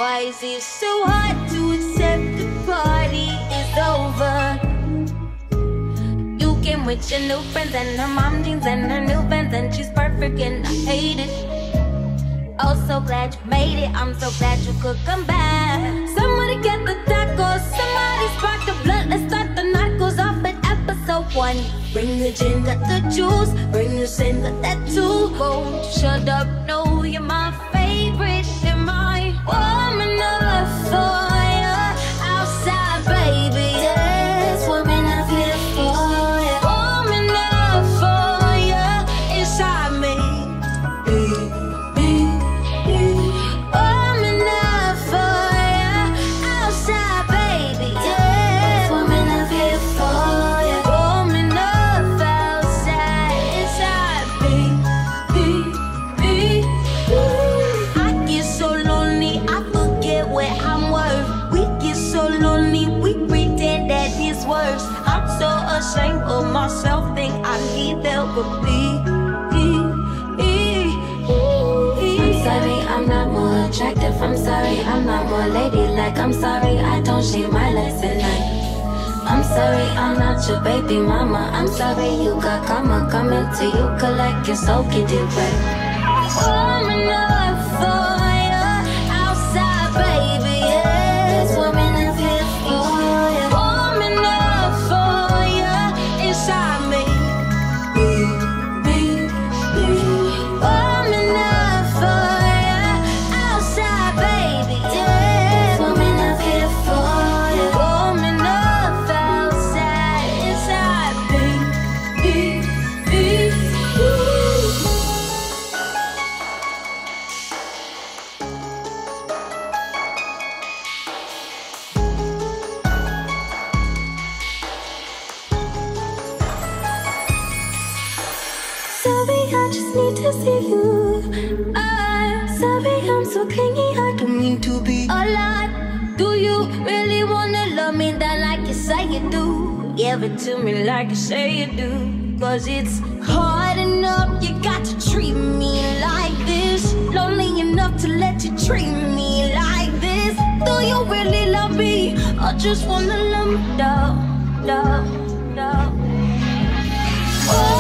Why is it so hard to accept the party is over? You came with your new friends and her mom jeans and her new Vans, and she's perfect and I hate it. Oh, so glad you made it. I'm so glad you could come back. Somebody get the tacos, somebody spark the blunt. Let's start the knuckles off at episode 1. Bring the gin, got the juice. Bring the sin, got that too. Won't you shut up? No, you're my favorite. Am I warm enough for you outside, baby? Yes, warm enough here for you. Warm enough for you inside me. Warm enough for you outside, baby. Yes, warm enough here for you. Warm enough outside, inside me. I get so lonely, I forget what I'm worth. We get so lonely, we pretend that it's worse. I'm so ashamed of myself, think I need therapy. I'm sorry, I'm not more attractive. I'm sorry, I'm not more ladylike. I'm sorry, I don't shave my legs at night. I'm sorry, I'm not your baby mama. I'm sorry, you got karma coming to you. Collect your soul, get it right. Warm enough for you outside, baby. Yes, warm enough here for you. Warm enough for you inside me. Warm enough for you outside, baby. Yes, warm enough here for you. Warm enough outside, inside me. Sorry, I just need to see you. I'm sorry, I'm so clingy. I don't mean to be a lot. Do you really wanna love me that like you say you do? Give it to me like you say you do. Cause it's hard enough, you got to treat me like this. Lonely enough to let you treat me like this. Do you really love me? I just wanna love me down, down, down. Oh.